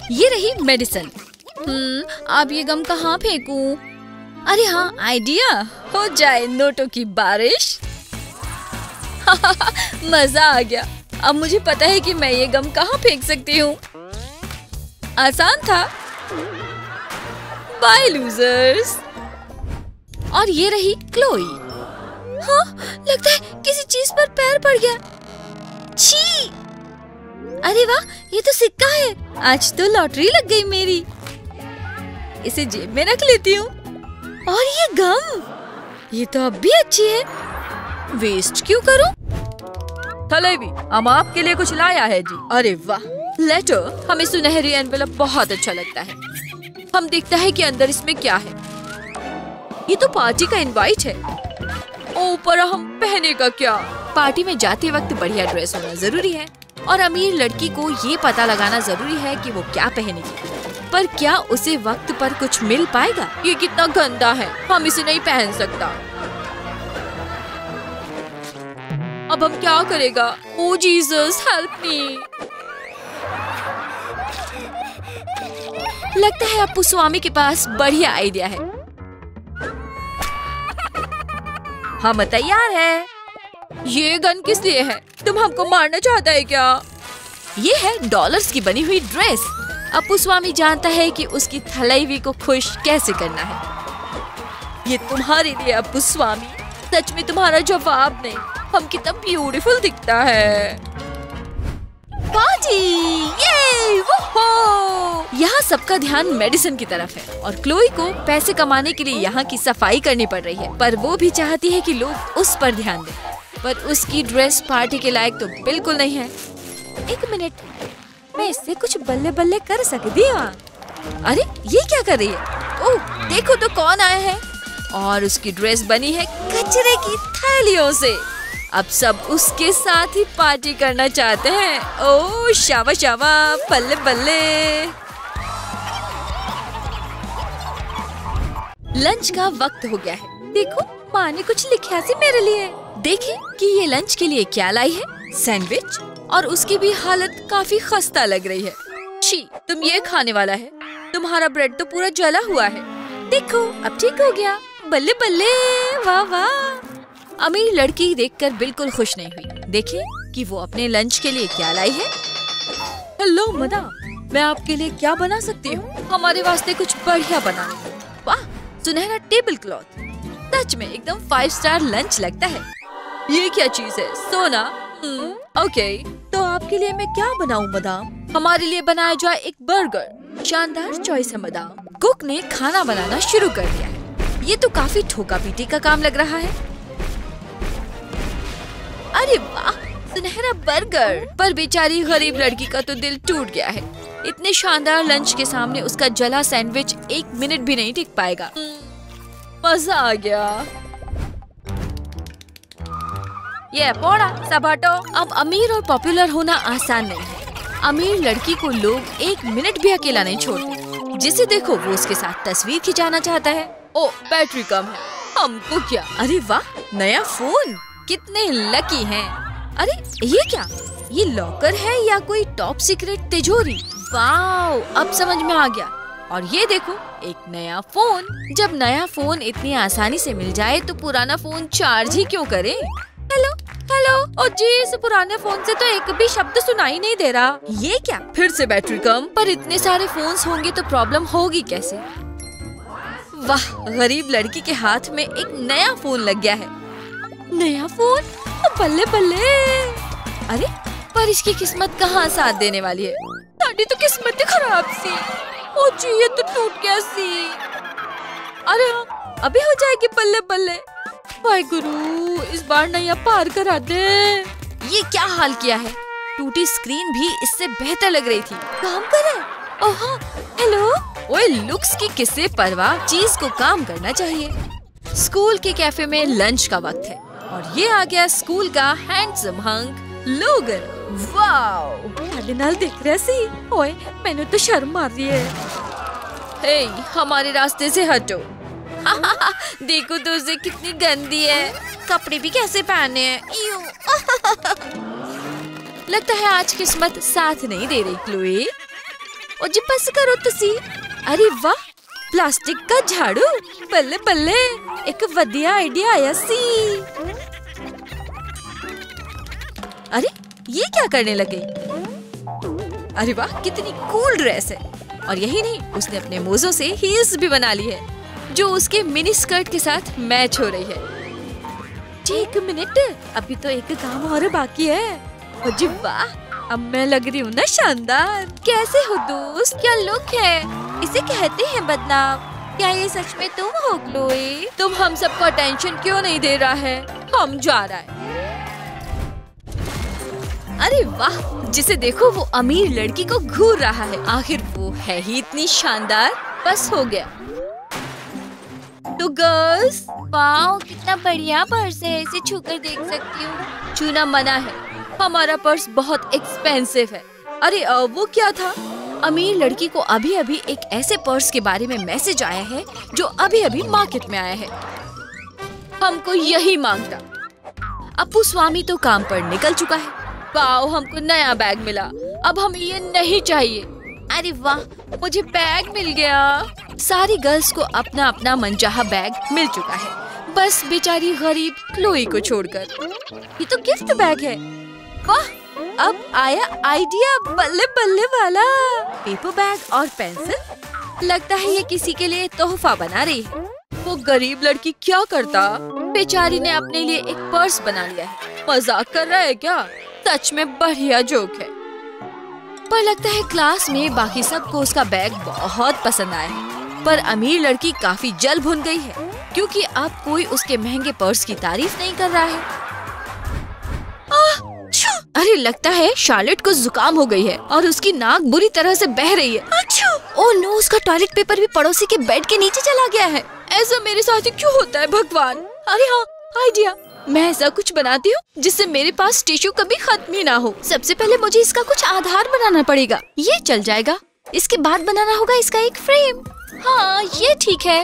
ये रही मेडिसिन। अब ये गम कहाँ फेंकूं? अरे हाँ, आइडिया, हो जाए नोटों की बारिश। मजा आ गया। अब मुझे पता है कि मैं ये गम कहाँ फेंक सकती हूँ। आसान था। Bye losers. और ये रही क्लोई। हाँ, लगता है किसी चीज पर पैर पड़ गया। छी! अरे वाह, ये तो सिक्का है। आज तो लॉटरी लग गई मेरी। इसे जेब में रख लेती हूँ। और ये गम, ये तो अब भी अच्छी है। वेस्ट क्यों करूँ? थलेवी, हम आपके लिए कुछ लाया है जी। अरे वाह, लेटर। हमें सुनहरी एनवेलप बहुत अच्छा लगता है। हम देखता है कि अंदर इसमें क्या है। ये तो पार्टी का इनवाइट है। ओ, पर हम पहने का क्या? पार्टी में जाते वक्त बढ़िया ड्रेस होना जरूरी है और अमीर लड़की को ये पता लगाना जरूरी है कि वो क्या पहनेगी। पर क्या उसे वक्त पर कुछ मिल पाएगा? ये कितना गंदा है, हम इसे नहीं पहन सकता। अब हम क्या करेगा? Oh Jesus, help me. लगता है अप्पू स्वामी के पास बढ़िया आइडिया है। हम तैयार है। ये गन किस लिए है? तुम हमको मारना चाहता है क्या? ये है डॉलर्स की बनी हुई ड्रेस। अप्पू स्वामी जानता है कि उसकी थलेवी को खुश कैसे करना है। ये तुम्हारे लिए अप्पू स्वामी। सच में तुम्हारा जवाब नहीं। हम कितना ब्यूटीफुल दिखता है। पार्टी! ये वो! यहाँ सबका ध्यान मेडिसिन की तरफ है और क्लोई को पैसे कमाने के लिए यहाँ की सफाई करनी पड़ रही है। पर वो भी चाहती है कि लोग उस पर ध्यान दें। पर उसकी ड्रेस पार्टी के लायक तो बिल्कुल नहीं है। एक मिनट, मैं इससे कुछ बल्ले बल्ले कर सकती हूँ। अरे ये क्या कर रही है? ओह, देखो तो कौन आया है। और उसकी ड्रेस बनी है कचरे की थैलियों से। अब सब उसके साथ ही पार्टी करना चाहते हैं। ओह शाबाश शाबाश, बल्ले बल्ले। लंच का वक्त हो गया है। देखो, माँ ने कुछ लिखा सी मेरे लिए। देखें कि ये लंच के लिए क्या लाई है। सैंडविच, और उसकी भी हालत काफी खस्ता लग रही है। छी, तुम ये खाने वाला है? तुम्हारा ब्रेड तो पूरा जला हुआ है। देखो, अब ठीक हो गया। बल्ले बल्ले, वाह वाह। अमीर लड़की देखकर बिल्कुल खुश नहीं हुई। देखिए कि वो अपने लंच के लिए क्या लाई है। हेलो मदाम, मैं आपके लिए क्या बना सकती हूँ? हमारे वास्ते कुछ बढ़िया बनाना। वाह, सुनहरा टेबल क्लॉथ। सच में एकदम 5 स्टार लंच लगता है। ये क्या चीज है? सोना? ओके, तो आपके लिए मैं क्या बनाऊँ मदाम? हमारे लिए बनाया जाए एक बर्गर। शानदार चॉइस है मदाम। कुक ने खाना बनाना शुरू कर दिया है। ये तो काफी ठोका पीटी का काम लग रहा है। अरे वाह, सुनहरा बर्गर। पर बेचारी गरीब लड़की का तो दिल टूट गया है। इतने शानदार लंच के सामने उसका जला सैंडविच 1 मिनट भी नहीं टिक पाएगा। मजा आ गया। ये पोड़ा, सब हटो। अब अमीर और पॉपुलर होना आसान नहीं है। अमीर लड़की को लोग 1 मिनट भी अकेला नहीं छोड़ते। जिसे देखो वो उसके साथ तस्वीर खिंचाना चाहता है। ओ, बैटरी कम है, हमको क्या? अरे वाह, नया फोन। कितने लकी हैं। अरे ये क्या? ये लॉकर है या कोई टॉप सीक्रेट तिजोरी? वाओ, अब समझ में आ गया। और ये देखो, एक नया फोन। जब नया फोन इतनी आसानी से मिल जाए तो पुराना फोन चार्ज ही क्यों करे? Hello hello. ओ जी, इस पुराने फोन से तो एक भी शब्द सुनाई नहीं दे रहा। ये क्या? फिर से बैटरी कम। पर इतने सारे फोन्स होंगे तो प्रॉब्लम होगी कैसे? वाह, गरीब लड़की के हाथ में एक नया फोन लग गया है। नया फोन? बल्ले बल्ले। अरे पर इसकी किस्मत कहाँ साथ देने वाली है? साड़ी तो किस्मत खराब सी। ओ जी, ये तो टूट गया सी। अरे हाँ, अभी हो जाएगी बल्ले बल्ले। भाई गुरु, इस बार नैया पार करा दे। ये क्या हाल किया है? टूटी स्क्रीन भी इससे बेहतर लग रही थी। काम करे। Oh hello. ओए, लुक्स की किससे परवाह, चीज को काम करना चाहिए। स्कूल के कैफे में लंच का वक्त है और ये आ गया स्कूल का handsome hunk Logan. Wow, cardinal दिख रहा सी। ओए, मैंने तो शर्म मार रही है। हे, हमारे रास्ते से हटो। देखो तो उसे कितनी गंदी है। कपड़े भी कैसे पहने हैं। लगता है आज किस्मत साथ नहीं दे रही क्लोई। ओ जी बस करो तुसी। अरे वाह, प्लास्टिक का झाड़ू, बल्ले बल्ले, एक वधिया आइडिया आया सी। अरे ये क्या करने लगे? अरे वाह, कितनी कूल ड्रेस है। और यही नहीं, उसने अपने मोज़ों से हील्स भी बना ली है जो उसके मिनी स्कर्ट के साथ मैच हो रही है। एक मिनट, अभी तो एक काम और बाकी है। ओ जी वाह, अब मैं लग रही हूँ ना शानदार। कैसे हो दोस्त? क्या लुक है, इसे कहते हैं बदनाम। क्या ये सच में तुम हो ग्लोई? तुम हम सबको अटेंशन क्यों नहीं दे रहा है? हम जा रहा है। अरे वाह, जिसे देखो वो अमीर लड़की को घूर रहा है। आखिर वो है ही इतनी शानदार। बस हो गया। तो गर्ल्स, वाओ कितना बढ़िया पर्स है, इसे छूकर देख सकती हूँ। छूना मना है, हमारा पर्स बहुत एक्सपेंसिव है। अरे वो क्या था? अमीर लड़की को अभी अभी एक ऐसे पर्स के बारे में मैसेज आया है जो अभी अभी मार्केट में आया है। हमको यही मांगता। अपू स्वामी तो काम पर निकल चुका है। वाओ, हमको नया बैग मिला। अब हमें ये नहीं चाहिए। अरे वाह, मुझे बैग मिल गया। सारी गर्ल्स को अपना अपना मनचाहा बैग मिल चुका है, बस बेचारी गरीब क्लोई को छोड़कर। ये तो गिफ्ट बैग है। वाह, अब आया आइडिया बल्ले बल्ले वाला। पेपर बैग और पेंसिल। लगता है ये किसी के लिए तोहफा बना रही है। वो गरीब लड़की क्या करता? बेचारी ने अपने लिए एक पर्स बना लिया है। मजाक कर रहा है क्या? सच में बढ़िया जोक है। पर लगता है क्लास में बाकी सबको उसका बैग बहुत पसंद आया है। पर अमीर लड़की काफी जल भुन गई है क्योंकि अब कोई उसके महंगे पर्स की तारीफ नहीं कर रहा है। अरे लगता है शार्लेट को जुकाम हो गई है और उसकी नाक बुरी तरह से बह रही है। ओह नो, उसका टॉयलेट पेपर भी पड़ोसी के बेड के नीचे चला गया है। ऐसा मेरे साथ ही क्यों होता है भगवान? अरे हाँ, आइडिया। मैं ऐसा कुछ बनाती हूँ जिससे मेरे पास टिश्यू कभी खत्म ही ना हो। सबसे पहले मुझे इसका कुछ आधार बनाना पड़ेगा। ये चल जाएगा। इसके बाद बनाना होगा इसका एक फ्रेम। हाँ, ये ठीक है।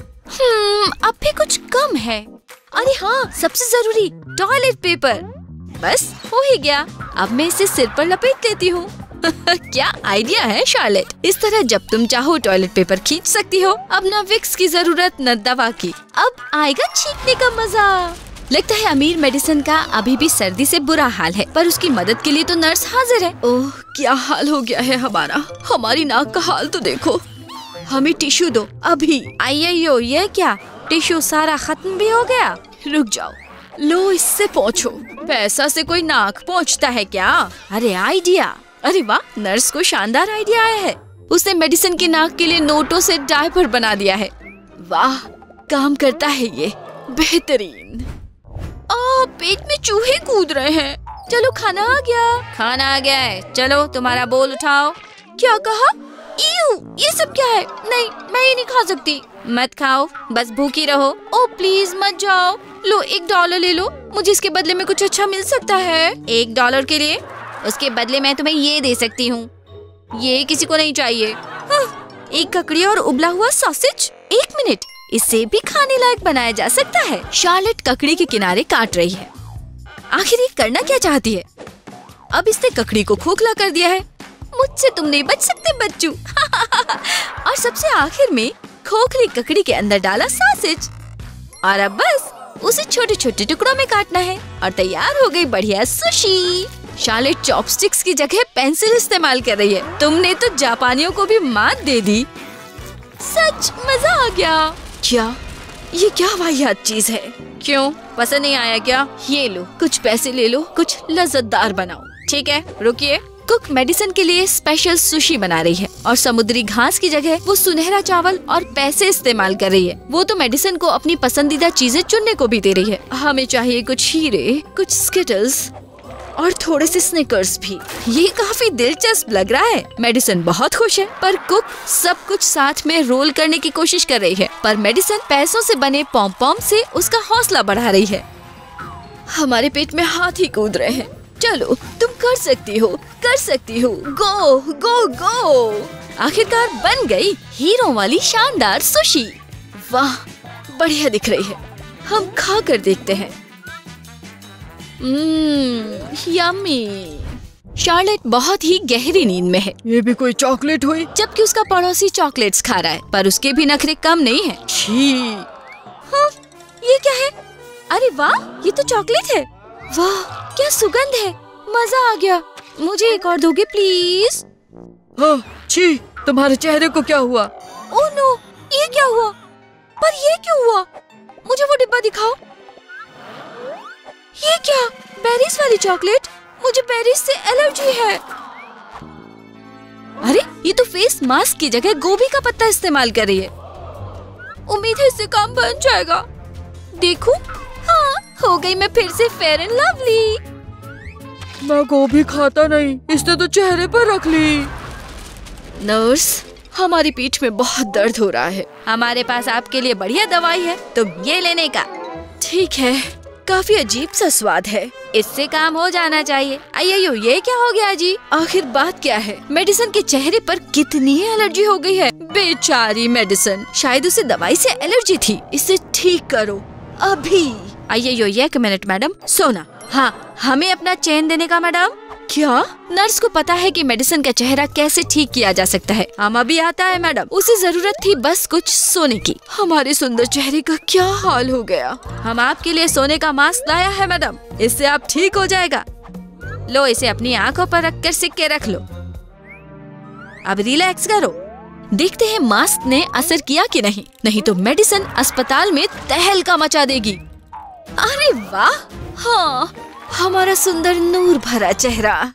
अब भी कुछ कम है। अरे हाँ, सबसे जरूरी टॉयलेट पेपर। बस हो ही गया। अब मैं इसे सिर पर लपेट लेती हूँ। क्या आइडिया है शार्लेट। इस तरह जब तुम चाहो टॉयलेट पेपर खींच सकती हो। अब न विक्स की जरूरत न दवा की। अब आएगा छींकने का मजा। लगता है अमीर मेडिसन का अभी भी सर्दी से बुरा हाल है, पर उसकी मदद के लिए तो नर्स हाजिर है। ओह, क्या हाल हो गया है हमारा। हमारी नाक का हाल तो देखो। हमें टिश्यू दो अभी। आइयो, ये क्या? टिश्यू सारा खत्म भी हो गया। रुक जाओ, लो इससे पोंछो। पैसा से कोई नाक पोंछता है क्या? अरे आइडिया। अरे वाह, नर्स को शानदार आइडिया आया है। उसने मेडिसिन की नाक के लिए नोटों से डायपर बना दिया है। वाह, काम करता है ये। बेहतरीन। पेट में चूहे कूद रहे हैं। चलो, खाना आ गया। खाना आ गया है। चलो, तुम्हारा बोल उठाओ। क्या कहा? ये सब क्या है? नहीं, मैं ये नहीं खा सकती। मत खाओ, बस भूखी रहो। ओ प्लीज मत जाओ। लो, $1 ले लो। मुझे इसके बदले में कुछ अच्छा मिल सकता है। $1 के लिए? उसके बदले मैं तुम्हें ये दे सकती हूँ। ये किसी को नहीं चाहिए। एक ककड़ी और उबला हुआ सॉसेज। 1 मिनट, इसे भी खाने लायक बनाया जा सकता है। शार्लेट ककड़ी के किनारे काट रही है। आखिर ये करना क्या चाहती है? अब इसने ककड़ी को खोखला कर दिया है। मुझसे तुम नहीं बच सकते बच्चू। और सबसे आखिर में खोखली ककड़ी के अंदर डाला सॉसेज। और अब बस उसे छोटे छोटे टुकड़ों में काटना है और तैयार हो गई बढ़िया सुशी। शार्लेट चॉपस्टिक्स की जगह पेंसिल इस्तेमाल कर रही है। तुमने तो जापानियों को भी मात दे दी। सच मजा आ गया। क्या ये क्या वाहियात चीज है? क्यों, पसंद नहीं आया क्या? ये लो, कुछ पैसे ले लो, कुछ लज्जतदार बनाओ। ठीक है, रुकिए। कुक मेडिसिन के लिए स्पेशल सुशी बना रही है और समुद्री घास की जगह वो सुनहरा चावल और पैसे इस्तेमाल कर रही है। वो तो मेडिसिन को अपनी पसंदीदा चीजें चुनने को भी दे रही है। हमें चाहिए कुछ हीरे, कुछ स्किटल्स और थोड़े से स्निकर्स भी। ये काफी दिलचस्प लग रहा है। मेडिसिन बहुत खुश है, पर कुक सब कुछ साथ में रोल करने की कोशिश कर रही है। पर मेडिसिन पैसों से बने पॉम पॉम से उसका हौसला बढ़ा रही है। हमारे पेट में हाथी कूद रहे हैं। चलो, तुम कर सकती हो, कर सकती हो। गो गो गो। आखिरकार बन गई हीरो वाली शानदार सुशी। वाह, बढ़िया दिख रही है। हम खा कर देखते हैं। यम्मी। शार्लेट बहुत ही गहरी नींद में है। ये भी कोई चॉकलेट हुई? जबकि उसका पड़ोसी चॉकलेट्स खा रहा है, पर उसके भी नखरे कम नहीं है। छी! हाँ, ये क्या है? अरे वाह, ये तो चॉकलेट है। वाह, क्या सुगंध है, मजा आ गया। मुझे एक और दोगे प्लीज? हाँ, छी! तुम्हारे चेहरे को क्या हुआ? ओह नो, ये क्या हुआ? पर ये क्यों हुआ? मुझे वो डिब्बा दिखाओ। ये क्या? बेरीज वाली चॉकलेट? मुझे बेरीज से एलर्जी है। अरे, ये तो फेस मास्क की जगह गोभी का पत्ता इस्तेमाल कर रही है। उम्मीद है इससे काम बन जाएगा। देखूं? हाँ, हो गई मैं फिर से फेयर एंड लवली। मैं गोभी खाता नहीं, इसने तो चेहरे पर रख ली। नर्स, हमारी पीठ में बहुत दर्द हो रहा है। हमारे पास आपके लिए बढ़िया दवाई है, तुम ये लेने का। ठीक है, काफी अजीब सा स्वाद है, इससे काम हो जाना चाहिए। अय्यो, ये क्या हो गया जी? आखिर बात क्या है? मेडिसन के चेहरे पर कितनी एलर्जी हो गई है। बेचारी मेडिसन, शायद उसे दवाई से एलर्जी थी। इसे ठीक करो अभी। अय्यो, 1 मिनट मैडम। सोना, हाँ, हमें अपना चेन देने का मैडम। क्या? नर्स को पता है कि मेडिसन का चेहरा कैसे ठीक किया जा सकता है। हम अभी आता है मैडम। उसे जरूरत थी बस कुछ सोने की। हमारे सुंदर चेहरे का क्या हाल हो गया। हम आपके लिए सोने का मास्क लाया है मैडम, इससे आप ठीक हो जाएगा। लो, इसे अपनी आंखों पर रखकर सिक्के रख लो। अब रिलैक्स करो। देखते हैं मास्क ने असर किया कि नहीं। नहीं तो मेडिसन अस्पताल में तहलका मचा देगी। अरे वाह, हाँ, हमारा सुंदर नूर भरा चेहरा।